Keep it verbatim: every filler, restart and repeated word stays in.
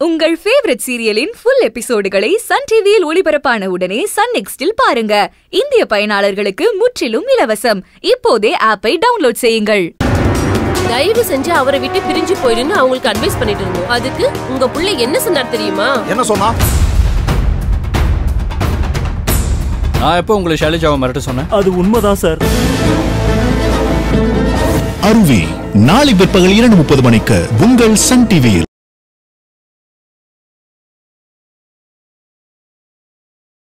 உங்கள் ஃபேவரட் சீரியலின் ஃபுல் எபிசோடுகளை சன் டிவியில் ஒளிபரப்பான உடனே சன் நெக்ஸ்டில் பாருங்க. இந்திய பயனாளர்களுக்கு முற்றிலும் இலவசம். இப்போதே ஆப்பை டவுன்லோட் செய்யுங்கள். தயவு செஞ்சு அவரை விட்டு பிரிஞ்சு போயிடுன்னு அவங்களுக்கு அட்வைஸ் பண்ணிட்டு இருந்தோம். அதுக்கு உங்க புள்ள என்ன சொன்னார் தெரியுமா? என்ன சொன்னா? நான் எப்போ உங்களை ஷைலஜாவை மிரட்ட சொன்னேன்? அது உண்மைதான் சார். அருவி நாளை பிற்பகல் இரண்டு முப்பது மணிக்கு உங்கள் சன் டிவியில்.